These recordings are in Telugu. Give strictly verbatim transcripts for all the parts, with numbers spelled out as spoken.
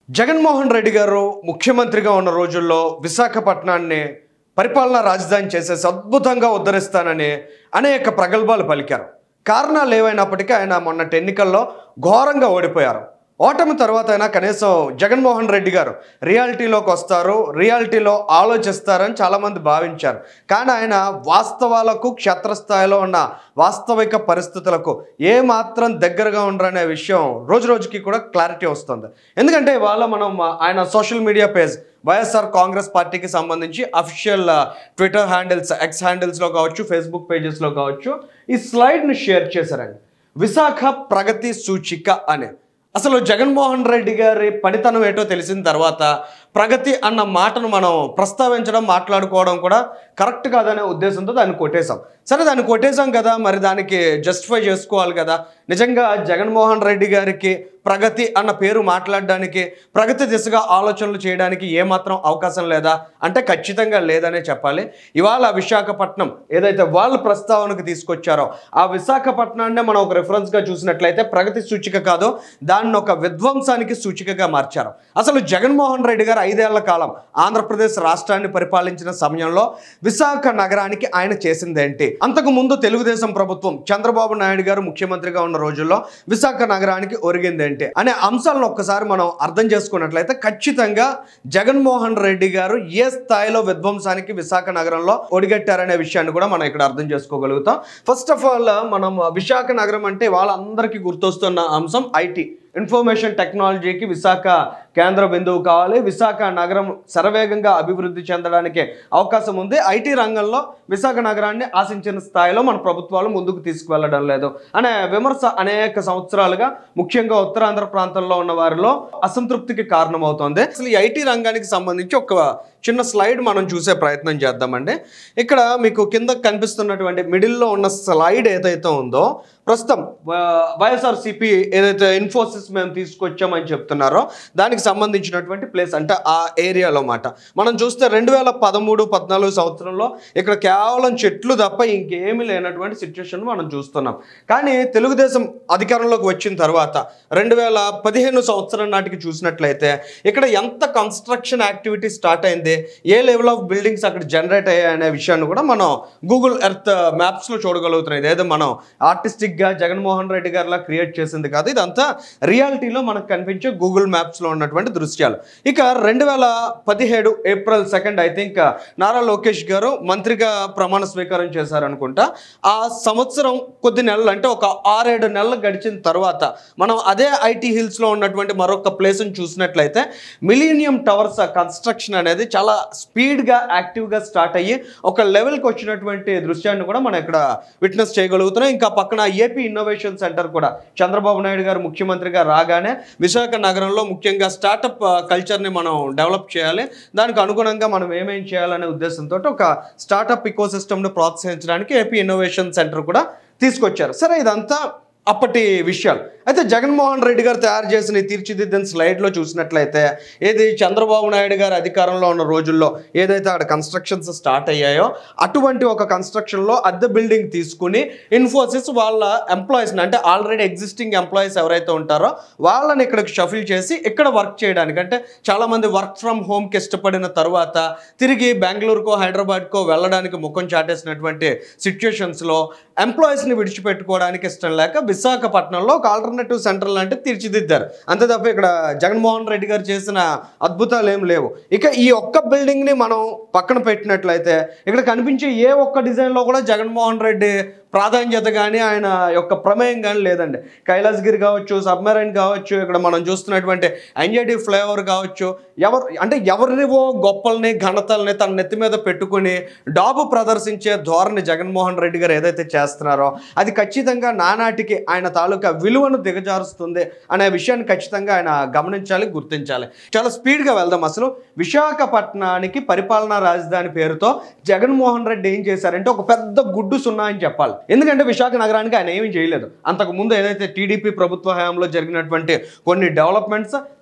జగన్మోహన్ రెడ్డి గారు ముఖ్యమంత్రిగా ఉన్న రోజుల్లో విశాఖపట్నాన్ని పరిపాలనా రాజధాని చేసేసి అద్భుతంగా ఉద్ధరిస్తానని అనేక ప్రగల్భాలు పలికారు. కారణాలు ఏవైనప్పటికీ ఆయన మొన్నటి ఎన్నికల్లో ఘోరంగా ఓడిపోయారు. ఓటమి తర్వాత అయినా కనీసం జగన్మోహన్ రెడ్డి గారు రియాలిటీలోకి వస్తారు, రియాలిటీలో ఆలోచిస్తారని చాలామంది భావించారు. కానీ ఆయన వాస్తవాలకు, క్షేత్రస్థాయిలో ఉన్న వాస్తవిక పరిస్థితులకు ఏమాత్రం దగ్గరగా ఉండరనే విషయం రోజు రోజుకి కూడా క్లారిటీ వస్తుంది. ఎందుకంటే ఇవాళ మనం ఆయన social media page YSR Congress పార్టీకి సంబంధించి అఫీషియల్ ట్విట్టర్ హ్యాండిల్స్, ఎక్స్ హ్యాండిల్స్లో కావచ్చు, ఫేస్బుక్ పేజెస్లో కావచ్చు ఈ స్లైడ్ని షేర్ చేశారండి. విశాఖ ప్రగతి సూచిక అని. అసలు జగన్మోహన్ రెడ్డి గారి పనితనం ఏంటో తెలిసిన తర్వాత ప్రగతి అన్న మాటను మనం ప్రస్తావించడం, మాట్లాడుకోవడం కూడా కరెక్ట్ కాదనే ఉద్దేశంతో దాన్ని కొట్టేశాం. సరే, దాన్ని కొట్టేశాం కదా, మరి దానికి జస్టిఫై చేసుకోవాలి కదా. నిజంగా జగన్మోహన్ రెడ్డి గారికి ప్రగతి అన్న పేరు మాట్లాడడానికి, ప్రగతి దిశగా ఆలోచనలు చేయడానికి ఏమాత్రం అవకాశం లేదా అంటే ఖచ్చితంగా లేదనే చెప్పాలి. ఇవాళ విశాఖపట్నం ఏదైతే వాళ్ళు ప్రస్తావనకు తీసుకొచ్చారో ఆ విశాఖపట్నాన్నే మనం ఒక రెఫరెన్స్గా చూసినట్లయితే ప్రగతి సూచిక కాదు, దాన్ని ఒక విధ్వంసానికి సూచికగా మార్చారు. అసలు జగన్మోహన్ రెడ్డి గారు ఐదేళ్ల కాలం ఆంధ్రప్రదేశ్ రాష్ట్రాన్ని పరిపాలించిన సమయంలో విశాఖ నగరానికి ఆయన చేసిందేంటి? అంతకు ముందు తెలుగుదేశం ప్రభుత్వం చంద్రబాబు నాయుడు గారు ముఖ్యమంత్రిగా ఉన్న రోజుల్లో విశాఖ నగరానికి ఒరిగిందేంటి అనే అంశాలను ఒక్కసారి మనం అర్థం చేసుకున్నట్లయితే ఖచ్చితంగా జగన్మోహన్ రెడ్డి గారు ఏ స్థాయిలో విధ్వంసానికి విశాఖ నగరంలో ఒడిగట్టారనే విషయాన్ని కూడా మనం ఇక్కడ అర్థం చేసుకోగలుగుతాం. ఫస్ట్ ఆఫ్ ఆల్ మనం విశాఖ నగరం అంటే వాళ్ళందరికీ గుర్తొస్తున్న అంశం ఐటీ, ఇన్ఫర్మేషన్ టెక్నాలజీకి విశాఖ కేంద్ర బిందువు కావాలి. విశాఖ నగరం శరవేగంగా అభివృద్ధి చెందడానికి అవకాశం ఉంది. ఐటీ రంగంలో విశాఖ నగరాన్ని ఆశించిన స్థాయిలో మన ప్రభుత్వాలు ముందుకు తీసుకువెళ్ళడం లేదు అనే విమర్శ అనేక సంవత్సరాలుగా ముఖ్యంగా ఉత్తరాంధ్ర ప్రాంతంలో ఉన్న వారిలో అసంతృప్తికి కారణమవుతోంది. అసలు ఈ ఐటీ రంగానికి సంబంధించి ఒక చిన్న స్లైడ్ మనం చూసే ప్రయత్నం చేద్దామండి. ఇక్కడ మీకు కింద కనిపిస్తున్నటువంటి మిడిల్లో ఉన్న స్లైడ్ ఏదైతే ఉందో ప్రస్తుతం వైఎస్ఆర్సీపీ ఏదైతే ఇన్ఫోసిస్ మేము తీసుకొచ్చామని చెప్తున్నారో దానికి సంబంధించినటువంటి ప్లేస్ అంటే ఆ ఏరియాలో మాట మనం చూస్తే రెండు వేల పదమూడు పద్నాలుగు సంవత్సరంలో ఇక్కడ కేవలం చెట్లు తప్ప ఇంకేమీ లేనటువంటి సిచ్యువేషన్ మనం చూస్తున్నాం. కానీ తెలుగుదేశం అధికారంలోకి వచ్చిన తర్వాత రెండు వేల పదిహేను సంవత్సరం నాటికి చూసినట్లయితే ఇక్కడ ఎంత కన్స్ట్రక్షన్ యాక్టివిటీ స్టార్ట్ అయింది, ఏ లెవెల్ ఆఫ్ బిల్డింగ్స్ అక్కడ జనరేట్ అయ్యాయి అనే విషయాన్ని కూడా మనం గూగుల్ ఎర్త్ మ్యాప్స్లో చూడగలుగుతున్నాం. ఇదేదో మనం ఆర్టిస్టిక్గా జగన్మోహన్ రెడ్డి గారిలా క్రియేట్ చేసింది కాదు, ఇదంతా రియాలిటీలో మనకు కనిపించే గూగుల్ మ్యాప్స్లో ఉన్నటువంటి దృశ్యాలు. ఇక రెండు వేల పదిహేడు April second I think Nara Lokesh గారు మంత్రిగా ప్రమాణ స్వీకారం చేశారనుకుంటా. ఆ సంవత్సరం కొద్ది నెలలు అంటే ఒక ఆరేడు నెలలు గడిచిన తర్వాత మనం అదే ఐటీ హిల్స్లో ఉన్నటువంటి మరొక ప్లేస్ని చూసినట్లయితే మిలీనియం టవర్స్ కన్స్ట్రక్షన్ అనేది చాలా స్పీడ్గా యాక్టివ్గా స్టార్ట్ అయ్యి ఒక లెవెల్కి వచ్చినటువంటి దృశ్యాన్ని కూడా మనం ఇక్కడ విట్నెస్ చేయగలుగుతున్నాం. ఇంకా పక్కన ఏపీ ఇన్నోవేషన్ సెంటర్ కూడా చంద్రబాబు నాయుడు గారు ముఖ్యమంత్రిగా రాగానే విశాఖ నగరంలో ముఖ్యంగా స్టార్టప్ కల్చర్ని మనం డెవలప్ చేయాలి, దానికి అనుగుణంగా మనం ఏమేం చేయాలనే ఉద్దేశంతో ఒక స్టార్టప్ ఇకో సిస్టమ్ను ప్రోత్సహించడానికి ఏపీ ఇన్నోవేషన్ సెంటర్ కూడా తీసుకొచ్చారు. సరే, ఇదంతా అప్పటి విషయాలు. అయితే జగన్మోహన్ రెడ్డి గారు తయారు చేసిన తీర్చిదిద్దిన స్లైడ్లో చూసినట్లయితే ఏది చంద్రబాబు నాయుడు గారు అధికారంలో ఉన్న రోజుల్లో ఏదైతే అక్కడ కన్స్ట్రక్షన్స్ స్టార్ట్ అయ్యాయో అటువంటి ఒక కన్స్ట్రక్షన్లో అద్దె బిల్డింగ్ తీసుకుని ఇన్ఫోసిస్ వాళ్ళ ఎంప్లాయీస్ని అంటే ఆల్రెడీ ఎగ్జిస్టింగ్ ఎంప్లాయీస్ ఎవరైతే ఉంటారో వాళ్ళని ఇక్కడికి షఫిల్ చేసి ఇక్కడ వర్క్ చేయడానికి, అంటే చాలామంది వర్క్ ఫ్రమ్ హోమ్కి ఇష్టపడిన తర్వాత తిరిగి బెంగళూరుకో హైదరాబాద్కో వెళ్ళడానికి ముఖం చాటేసినటువంటి సిచ్యుయేషన్స్లో ఎంప్లాయీస్ని విడిచిపెట్టుకోవడానికి ఇష్టం లేక విశాఖపట్నంలో ఒక ఆల్టర్నేటివ్ సెంటర్ లాంటి తీర్చిదిద్దారు. అంతే తప్ప ఇక్కడ జగన్మోహన్ రెడ్డి గారు చేసిన అద్భుతాలు ఏం లేవు. ఇక ఈ ఒక్క బిల్డింగ్ని మనం పక్కన పెట్టినట్లయితే ఇక్కడ కనిపించే ఏ ఒక్క డిజైన్లో కూడా జగన్మోహన్ రెడ్డి ప్రాధాన్యత కానీ ఆయన యొక్క ప్రమేయం కానీ లేదండి. కైలాసగిరి కావచ్చు, సబ్మెరైన్ కావచ్చు, ఇక్కడ మనం చూస్తున్నటువంటి ఎన్జేటీ ఫ్లైఓవర్ కావచ్చు, ఎవరు అంటే ఎవరివో గొప్పల్ని ఘనతల్ని తన నెత్తి మీద పెట్టుకుని డాబు ప్రదర్శించే ధోరణి జగన్మోహన్ రెడ్డి గారు ఏదైతే చేస్తున్నారో అది ఖచ్చితంగా నానాటికి ఆయన తాలూకా విలువను దిగజారుస్తుంది అనే విషయాన్ని ఖచ్చితంగా ఆయన గమనించాలి, గుర్తించాలి. చాలా స్పీడ్గా వెళ్దాం. అసలు విశాఖపట్నానికి పరిపాలనా రాజధాని పేరుతో జగన్మోహన్ రెడ్డి ఏం చేశారంటే ఒక పెద్ద గుడ్డు సున్నా అని చెప్పాలి. ఎందుకంటే విశాఖ నగరానికి ఆయన ఏమీ చేయలేదు. అంతకుముందు ఏదైతే టీడీపీ ప్రభుత్వ హయాంలో జరిగినటువంటి కొన్ని డెవలప్మెంట్స్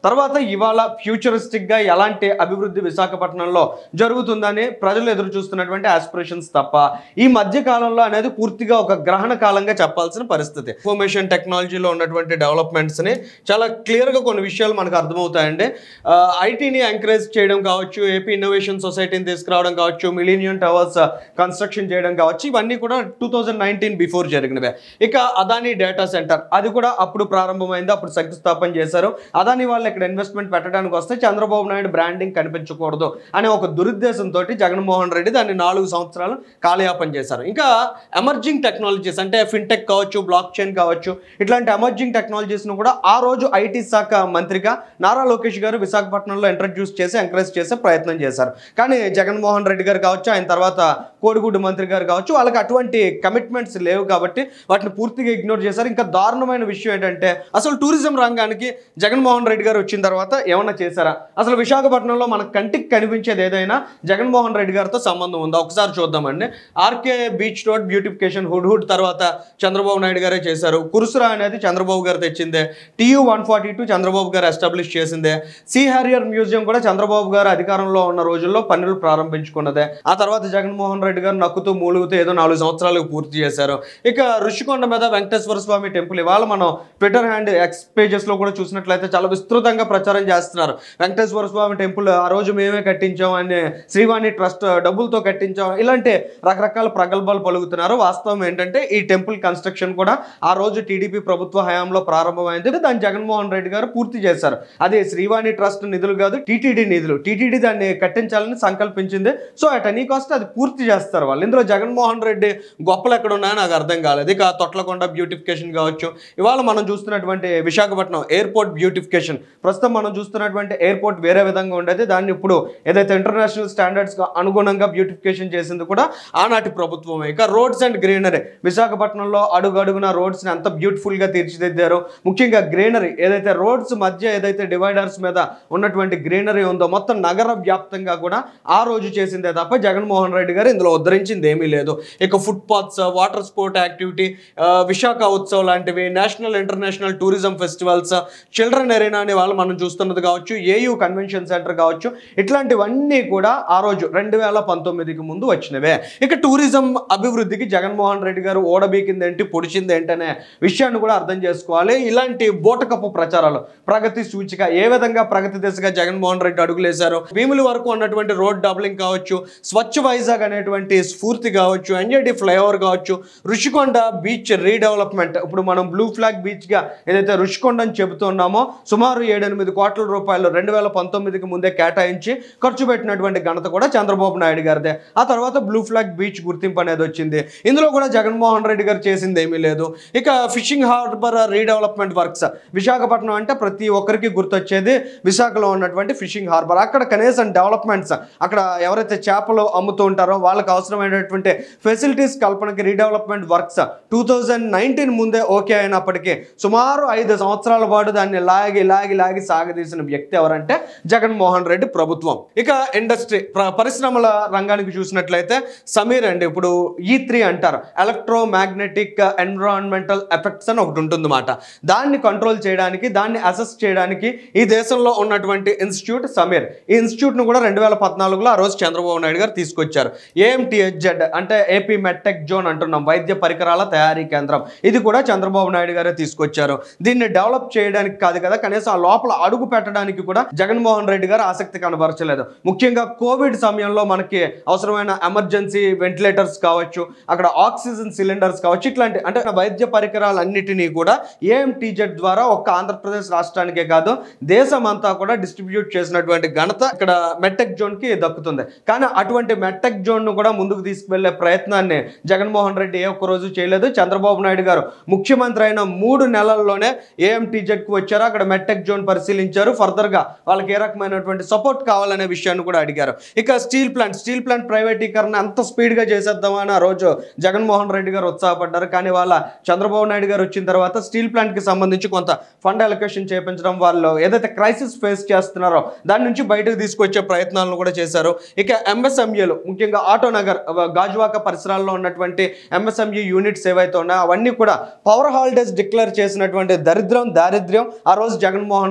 తర్వాత ఇవాళ ఫ్యూచరిస్టిక్గా ఎలాంటి అభివృద్ధి విశాఖపట్నంలో జరుగుతుందని ప్రజలు ఎదురు చూస్తున్నటువంటి ఆస్పిరేషన్స్ తప్ప ఈ మధ్య కాలంలో అనేది పూర్తిగా ఒక గ్రహణ కాలంగా చెప్పాల్సిన పరిస్థితి. ఇన్ఫర్మేషన్ టెక్నాలజీలో ఉన్నటువంటి డెవలప్మెంట్స్ని చాలా క్లియర్గా కొన్ని విషయాలు మనకు అర్థమవుతాయండి. ఐటీని ఎంకరేజ్ చేయడం కావచ్చు, ఏపీ ఇన్నోవేషన్ సొసైటీని తీసుకురావడం కావచ్చు, మిలీనియం టవర్స్ కన్స్ట్రక్షన్ చేయడం కావచ్చు, ఇవన్నీ కూడా టూ థౌజండ్ నైన్టీన్ బిఫోర్ జరిగినవే. ఇక అదానీ డేటా సెంటర్ అది కూడా అప్పుడు ప్రారంభమైంది, అప్పుడు శంకుస్థాపన చేశారు. అదానీ వాళ్ళు ఇక్కడ ఇన్వెస్ట్మెంట్ పెట్టడానికి వస్తే చంద్రబాబు నాయుడు బ్రాండింగ్ కనిపించకూడదు అనే ఒక దురుద్దేశంతో జగన్మోహన్ రెడ్డి దాన్ని నాలుగు సంవత్సరాలు కాలయాపన చేశారు. ఇంకా ఎమర్జింగ్ టెక్నాలజీస్ అంటే ఫిన్టెక్ కావచ్చు, బ్లాక్ చైన్ కావచ్చు, ఇట్లాంటి ఎమర్జింగ్ టెక్నాలజీస్ను కూడా ఆ రోజు ఐటీ శాఖ మంత్రిగా నారా లోకేష్ గారు విశాఖపట్నంలో ఇంట్రడ్యూస్ చేసి ఎంకరేజ్ చేసే ప్రయత్నం చేశారు. కానీ జగన్మోహన్ రెడ్డి గారు కావచ్చు, ఆయన తర్వాత కోడిగుడ్డు మంత్రి గారు కావచ్చు, వాళ్ళకి అటువంటి కమిట్మెంట్స్ లేవు కాబట్టి వాటిని పూర్తిగా ఇగ్నోర్ చేశారు. ఇంకా దారుణమైన విషయం ఏంటంటే అసలు టూరిజం రంగానికి జగన్మోహన్ రెడ్డి గారు వచ్చిన తర్వాత ఏమన్నా చేశారా? అసలు విశాఖపట్నంలో మన కంటికి కనిపించేది ఏదైనా జగన్మోహన్ రెడ్డి గారితో సంబంధం ఉందా? ఒకసారి చూద్దామండి. RK beach road beautification Hudhud తర్వాత చంద్రబాబు నాయుడు గారే చేశారు. కురుసురా అనేది చంద్రబాబు గారు తెచ్చిందే. TU one forty two Chandrababu గారు ఎస్టాబ్లిష్ చేసిందే. సీ హ్యారియర్ మ్యూజియం కూడా చంద్రబాబు గారు అధికారంలో ఉన్న రోజుల్లో పనులు ప్రారంభించుకున్నదే. ఆ తర్వాత జగన్మోహన్ రెడ్డి గారు నక్కుతూ మూలుగుతూ ఏదో నాలుగు సంవత్సరాలకు పూర్తి చేశారు. ఇక ఋషికొండ మీద వెంకటేశ్వర స్వామి టెంపుల్ ఇవాళ మనం ట్విట్టర్ హ్యాండ్ ఎక్స్ పేజెస్లో కూడా చూసినట్లయితే చాలా విస్తృతంగా ప్రచారం చేస్తున్నారు. వెంకటేశ్వర స్వామి టెంపుల్ ఆ రోజు మేమే కట్టించాం అని, శ్రీవాణి ట్రస్ట్ డబ్బులతో కట్టించాం, ఇలాంటి రకరకాల ప్రగల్భాలు పలుకుతున్నారు. వాస్తవం ఏంటంటే ఈ టెంపుల్ కన్స్ట్రక్షన్ కూడా ఆ రోజు టీడీపీ ప్రభుత్వ హయాంలో ప్రారంభమైంది. దాన్ని జగన్మోహన్ రెడ్డి గారు పూర్తి చేశారు. అదే శ్రీవాణి ట్రస్ట్ నిధులు కాదు, టీటీడీ నిధులు. టీటీడీ దాన్ని కట్టించాలని సంకల్పించింది. సో అట్ ఎనీ కాస్ట్ అది పూర్తి చేస్తారు వాళ్ళు. ఇందులో జగన్మోహన్ రెడ్డి గొప్పలు ఎక్కడ ఉన్నాయో నాకు అర్థం కాలేదు. ఇక తొట్లకొండ బ్యూటిఫికేషన్ కావచ్చు, ఇవాళ మనం చూస్తున్నటువంటి విశాఖపట్నం ఎయిర్పోర్ట్ బ్యూటిఫికేషన్, ప్రస్తుతం మనం చూస్తున్నటువంటి ఎయిర్పోర్ట్ వేరే విధంగా ఉండేది, దాన్ని ఇప్పుడు ఏదైతే ఇంటర్నేషనల్ స్టాండర్డ్స్ అనుగుణంగా బ్యూటిఫికేషన్ చేసింది కూడా ఆనాటి ప్రభుత్వమే. ఇక రోడ్స్ అండ్ గ్రీనరీ, విశాఖపట్నంలో అడుగు అడుగున రోడ్స్ని అంత బ్యూటిఫుల్గా తీర్చిదిద్దారు. ముఖ్యంగా గ్రీనరీ ఏదైతే రోడ్స్ మధ్య ఏదైతే డివైడర్స్ మీద ఉన్నటువంటి గ్రీనరీ ఉందో మొత్తం నగర వ్యాప్తంగా కూడా ఆ రోజు చేసిందే తప్ప జగన్మోహన్ రెడ్డి గారు ఇందులో ఉద్ధరించింది ఏమీ లేదు. ఇక footpaths, water sport activity, Visakha Utsav లాంటివి, national international tourism festivals, children arena అని వాళ్ళు మనం చూస్తున్నది కావచ్చు, ఏయూ కన్వెన్షన్ సెంటర్ కావచ్చు, ఇట్లాంటివన్నీ కూడా ఆ రోజు రెండు వేల పంతొమ్మిదికి ముందు వచ్చినవే. ఇక టూరిజం అభివృద్ధికి జగన్మోహన్ రెడ్డి గారు ఓడబీకిందేంటి, పొడిచింది ఏంటనే విషయాన్ని కూడా అర్థం చేసుకోవాలి. ఇలాంటి బోటకప్పు ప్రచారాలు, ప్రగతి సూచిక ఏ విధంగా ప్రగతి దిశగా జగన్మోహన్ రెడ్డి అడుగులేశారు, భీముల వరకు ఉన్నటువంటి రోడ్ డబ్లింగ్ కావచ్చు, స్వచ్ఛ వైజాగ్ అనేటువంటి స్ఫూర్తి కావచ్చు, ఎన్జేడి ఫ్లైఓవర్ కావచ్చు, ఋషికొండ బీచ్ రీడెవలప్మెంట్, ఇప్పుడు మనం బ్లూ ఫ్లాగ్ బీచ్గా ఏదైతే ఋషికొండ అని చెబుతున్నామో సుమారు ఏడెనిమిది కోట్ల రూపాయలు రెండు వేల పంతొమ్మిదికి ముందే కేటాయించి ఖర్చు పెట్టినటువంటి ఘనత కూడా చంద్రబాబు నాయుడు గారిదే. ఆ తర్వాత బ్లూ ఫ్లాగ్ బీచ్ గుర్తింపు అనేది వచ్చింది. ఇందులో కూడా జగన్మోహన్ రెడ్డి గారు చేసింది ఏమీ లేదు. ఇక fishing harbour redevelopment works, Visakhapatnam అంటే ప్రతి ఒక్కరికి గుర్తొచ్చేది విశాఖలో ఉన్నటువంటి ఫిషింగ్ హార్బర్. అక్కడ కనీసం డెవలప్మెంట్స్, అక్కడ ఎవరైతే చేపలు అమ్ముతూ ఉంటారో వాళ్ళకి అవసరమైనటువంటి ఫెసిలిటీస్ కల్పనకి redevelopment works two thousand nineteen ముందే ఓకే అయినప్పటికీ సుమారు ఐదు సంవత్సరాల పాటు దాన్ని లాగి లాగి లాగి సాగదీసిన వ్యక్తి ఎవరంటే జగన్మోహన్ రెడ్డి ప్రభుత్వం. ఇక ఇండస్ట్రీ పరిశ్రమల రంగానికి చూసినట్లయితే సమీర్ అండి, ఇప్పుడు ఈ త్రీ అంటారు, ఎలక్ట్రో మ్యాగ్నెటిక్ ఎన్విరాన్మెంటల్ ఎఫెక్ట్స్ అని ఒకటి ఉంటుంది మాట. దాన్ని కంట్రోల్ చేయడానికి, దాన్ని అసెస్ చేయడానికి ఈ దేశంలో ఉన్నటువంటి ఇన్స్టిట్యూట్ సమీర్. ఈ ఇన్స్టిట్యూట్ను కూడా రెండు వేల పద్నాలుగులో ఆ రోజు చంద్రబాబు నాయుడు గారు తీసుకొచ్చారు. ఏఎంటీహెచ్జెడ్ అంటే ఏపీ మెడ్టెక్ జోన్ అంటున్నాం, వైద్య పరికరాల తయారీ కేంద్రం. ఇది కూడా చంద్రబాబు నాయుడు గారే తీసుకొచ్చారు. దీన్ని డెవలప్ చేయడానికి కాదు కదా, కనీసం ఆ లోపల అడుగు పెట్టడానికి కూడా జగన్మోహన్ రెడ్డి గారు ఆసక్తి కనబరచలేదు. ముఖ్యంగా కోవిడ్ సమయంలో మనకి అవసరమైన ఎమర్జెన్సీ వెంటిలేటర్స్ కావచ్చు, అక్కడ ఆక్సిజన్ సిలిండర్స్ కావచ్చు, ఇట్లాంటి అంటే వైద్య పరికరాలన్నిటినీ కూడా ఏఎంటీజెడ్ ద్వారా ఒక్క ఆంధ్రప్రదేశ్ రాష్ట్రానికే కాదు దేశం అంతా కూడా డిస్ట్రిబ్యూట్ చేసినటువంటి ఘనత ఇక్కడ మెడ్టెక్ జోన్ కి దక్కుతుంది. కానీ అటువంటి మెడ్టెక్ జోన్ ను కూడా ముందుకు తీసుకువెళ్లే ప్రయత్నాన్ని జగన్మోహన్ రెడ్డి ఏ ఒక్క రోజు చేయలేదు. చంద్రబాబు నాయుడు గారు ముఖ్యమంత్రి అయిన మూడు నెలల్లోనే ఏఎంటీజెడ్ కు వచ్చారు, అక్కడ మెడ్టెక్ జోన్ పరిశీలించారు, ఫర్దర్ గా వాళ్ళకి ఏ రకమైనటువంటి సపోర్ట్ కావాలనే విషయాన్ని కూడా అడిగారు. ఇక స్టీల్ ప్లాంట్ స్టీల్ ప్లాంట్ ప్రైవేటీకరణ అంత స్పీడ్ గా చేసేద్దామని ఆ రోజు జగన్మోహన్ రెడ్డి గారు ఉత్సాహపడ్డారు. కానీ వాళ్ళ చంద్రబాబు నాయుడు గారు వచ్చిన తర్వాత స్టీల్ ప్లాంట్ కి సంబంధించి కొంత ఫండ్ అలొకేషన్ చేయించడం, వాళ్ళు ఏదైతే క్రైసిస్ ఫేస్ చేస్తున్నారో దాని నుంచి బయటకు తీసుకొచ్చే ప్రయత్నాలను కూడా చేశారు. ఇక ఎంఎస్ఎంఈలు ముఖ్యంగా ఆటోనగర్ గాజువాక పరిసరాల్లో ఉన్నటువంటి ఎంఎస్ఎంఈ యూనిట్స్ ఏవైతే ఉన్నాయో అవన్నీ కూడా పవర్ హాలిడేస్ డిక్లేర్ చేసినటువంటి దరిద్రం దారిద్ర్యం ఆ రోజు జగన్మోహన్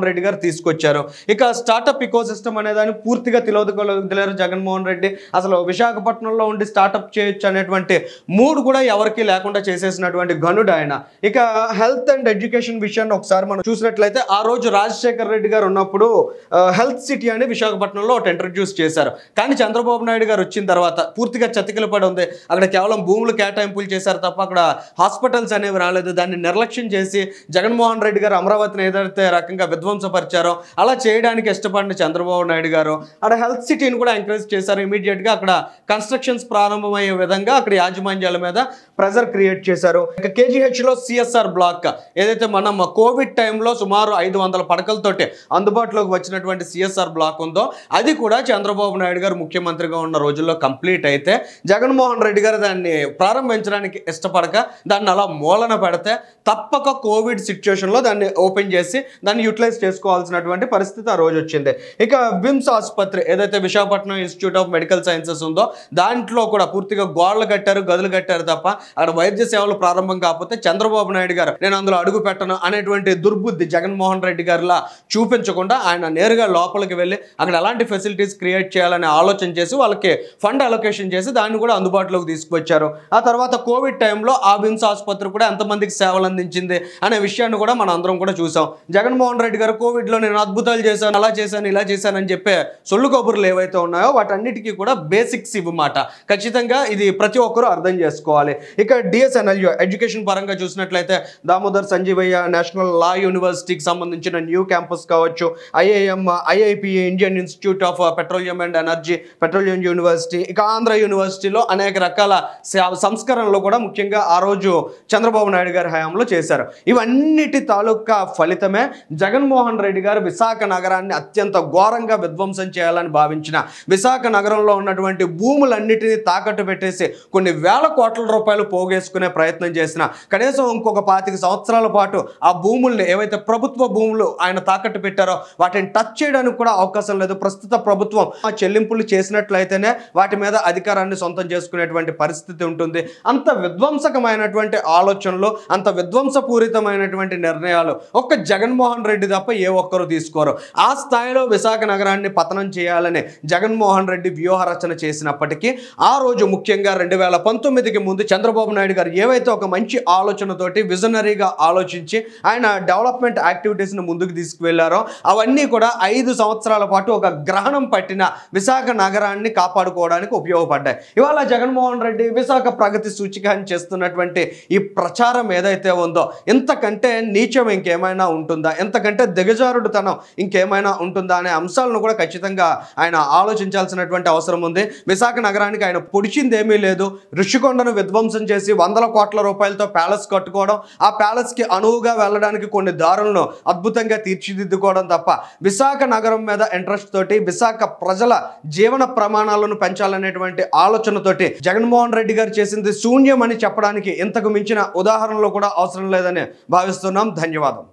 జగన్మోహన్ రెడ్డి గారు తీసుకొచ్చారు. ఇక స్టార్టప్ ఇకో సిస్టమ్ అనే దాన్ని పూర్తిగా తెలియదు జగన్మోహన్ రెడ్డి. అసలు విశాఖపట్నంలో ఉండి స్టార్టప్ చేయొచ్చు అనేటువంటి మూడు కూడా ఎవరికి లేకుండా చేసేసినటువంటి గనుడు ఆయన. ఇక హెల్త్ అండ్ ఎడ్యుకేషన్ విషయాన్ని ఒకసారి మనం చూసినట్లయితే ఆ రోజు రాజశేఖర్ రెడ్డి గారు ఉన్నప్పుడు హెల్త్ సిటీ అని విశాఖపట్నంలో ఒకటి ఇంట్రడ్యూస్ చేశారు. కానీ చంద్రబాబు నాయుడు గారు వచ్చిన తర్వాత పూర్తిగా చతికిల పడి ఉంది. అక్కడ కేవలం భూములు కేటాయింపులు చేశారు తప్ప అక్కడ హాస్పిటల్స్ అనేవి రాలేదు. దాన్ని నిర్లక్ష్యం చేసి జగన్మోహన్ రెడ్డి గారు అమరావతిని ఏదైతే రకంగా విధ్వంసపరిచారో అలా చేయడానికి ఇష్టపడిన చంద్రబాబు నాయుడు గారు అక్కడ హెల్త్ సిటీని కూడా ఎంకరేజ్ చేశారు. ఇమీడియట్గా అక్కడ కన్స్ట్రక్షన్స్ ప్రారంభమయ్యే విధంగా అక్కడ యాజమాన్యాల మీద ప్రెజర్ క్రియేట్ చేశారు. ఇక కేజీహెచ్లో సిఎస్ఆర్ బ్లాక్ ఏదైతే మనం కోవిడ్ టైంలో సుమారు ఐదు వందల పడకలతోటి అందుబాటులోకి వచ్చినటువంటి సిఎస్ఆర్ బ్లాక్ ఉందో అది కూడా చంద్రబాబు నాయుడు గారు ముఖ్యమంత్రిగా ఉన్న రోజుల్లో కంప్లీట్ అయితే జగన్మోహన్ రెడ్డి గారు దాన్ని ప్రారంభించడానికి ఇష్టపడక దాన్ని అలా మూలన పెడితే తప్పక కోవిడ్ సిచ్యువేషన్లో దాన్ని ఓపెన్ చేసి దాన్ని యూటిలైజ్ చేసుకోవాల్సినటువంటి పరిస్థితి ఆ రోజు వచ్చింది. ఇక విమ్స్ ఆసుపత్రి ఏదైతే Visakhapatnam Institute of Medical Sciences ఉందో దాంట్లో కూడా పూర్తిగా గోడలు కట్టారు, గదులు కట్టారు తప్ప అక్కడ వైద్య సేవలు ప్రారంభం కాకపోతే చంద్రబాబు నాయుడు గారు నేను అందులో అడుగు పెట్టను అనేటువంటి దుర్బుద్ధి జగన్మోహన్ రెడ్డి గారిలా చూపించకుండా ఆయన నేరుగా లోపలికి వెళ్ళి అక్కడ ఎలాంటి ఫెసిలిటీస్ క్రియేట్ చేయాలని ఆలోచన చేసి వాళ్ళకి ఫండ్ అలొకేషన్ చేసి దాన్ని కూడా అందుబాటులోకి తీసుకొచ్చారు. ఆ తర్వాత కోవిడ్ టైంలో ఆ విమ్స్ ఆసుపత్రి కూడా ఎంతమందికి సేవలు అందించింది అనే విషయాన్ని కూడా మనం అందరం కూడా చూసాం. జగన్మోహన్ రెడ్డి గారు కోవిడ్లో నేను అద్భుతాలు చేశాను, అలా చేశాను, ఇలా చేశాను అని చెప్పే సొల్లు కబుర్లు ఏవైతే ఉన్నాయో వాటన్నిటికీ కూడా బేసిక్స్ ఇవ్వమాట. ఖచ్చితంగా ఇది ప్రతి ఒక్కరూ అర్థం చేసుకోవాలి. ఇక డిఎస్ఎన్ఎల్యూ ఎడ్యుకేషన్ పరంగా చూసినట్లయితే దామోదర్ సంజీవయ్య నేషనల్ లా యూనివర్సిటీకి సంబంధించిన న్యూ క్యాంపస్ కావచ్చు, IIM IIP Indian Institute of Petroleum and Energy Petroleum University, ఇక ఆంధ్ర యూనివర్సిటీలో అనేక రకాల సంస్కరణలు కూడా ముఖ్యంగా ఆ రోజు చంద్రబాబు నాయుడు గారి హయాంలో చేశారు. ఇవన్నిటి తాలూకా ఫలితమే జగన్మోహన్ రెడ్డి గారు విశాఖ నగరాన్ని అత్యంత ఘోరంగా విధ్వంసం చేయాలని భావించిన విశాఖ నగరంలో ఉన్నటువంటి భూములన్నిటినీ తాకట్టు పెట్టేసి కొన్ని వేల కోట్ల రూపాయలు పోగేసుకునే ప్రయత్నం చేసిన కనీసం ఇంకొక పాతిక సంవత్సరాల పాటు ఆ భూముల్ని ఏవైతే ప్రభుత్వ భూములు ఆయన తాకట్టు పెట్టారో వాటిని టచ్ చేయడానికి కూడా అవకాశం లేదు. ప్రస్తుత ప్రభుత్వం ఆ చెల్లింపులు చేసినట్లయితేనే వాటి మీద అధికారాన్ని సొంతం చేసుకునేటువంటి పరిస్థితి ఉంటుంది. అంత విధ్వంసకమైనటువంటి ఆలోచనలు, అంత విధ్వంసపూరితమైనటువంటి నిర్ణయాలు ఒక్క జగన్మోహన్ రెడ్డి తప్ప ఏ ఒక్కరు తీసుకోరు. ఆ స్థాయిలో విశాఖ నగరాన్ని పతనం చేయాలని జగన్మోహన్ రెడ్డి వ్యూహ రచన చేసినప్పటికీ ఆ రోజు ముఖ్యంగా రెండు వేల పంతొమ్మిదికి ముందు చంద్రబాబు నాయుడు గారు ఏవైతే ఒక మంచి ఆలోచనతోటి విజనరీగా ఆలోచించి ఆయన డెవలప్మెంట్ యాక్టివిటీస్ని ముందుకు తీసుకువెళ్లారో అవన్నీ కూడా ఐదు సంవత్సరాల పాటు ఒక గ్రహణం పట్టిన విశాఖ నగరాన్ని కాపాడుకోవడానికి ఉపయోగపడ్డాయి. ఇవాళ జగన్మోహన్ రెడ్డి విశాఖ ప్రగతి సూచిక అని చేస్తున్నటువంటి ఈ ప్రచారం ఏదైతే ఉందో ఇంతకంటే నీచం ఇంకేమైనా ఉంటుందా, ఎంతకంటే దిగజారుడుతనం ఇంకేమైనా ఉంటుందా అనే అంశాలను కూడా ఖచ్చితంగా ఆయన ఆలోచించాల్సినటువంటి అవసరం ఉంది. విశాఖ నగరానికి ఆయన పొడిచింది ఏమీ లేదు. ఋషికొండను విధ్వంసం చేసి వందల కోట్ల రూపాయలతో ప్యాలెస్ కట్టుకోవడం, ఆ ప్యాలెస్కి అనువుగా వెళ్ళడానికి కొన్ని దారులను అద్భుతంగా తీర్చిదిద్దుకోవడం తప్ప విశాఖ నగరం మీద ఇంట్రెస్ట్ తోటి విశాఖ ప్రజల జీవన ప్రమాణాలను పెంచాలనేటువంటి ఆలోచనతోటి జగన్మోహన్ రెడ్డి గారు చేసింది శూన్యం అని చెప్పడానికి ఇంతకు మించిన ఉదాహరణలు కూడా అవసరం లేదని భావిస్తున్నాం. ధన్యవాదం.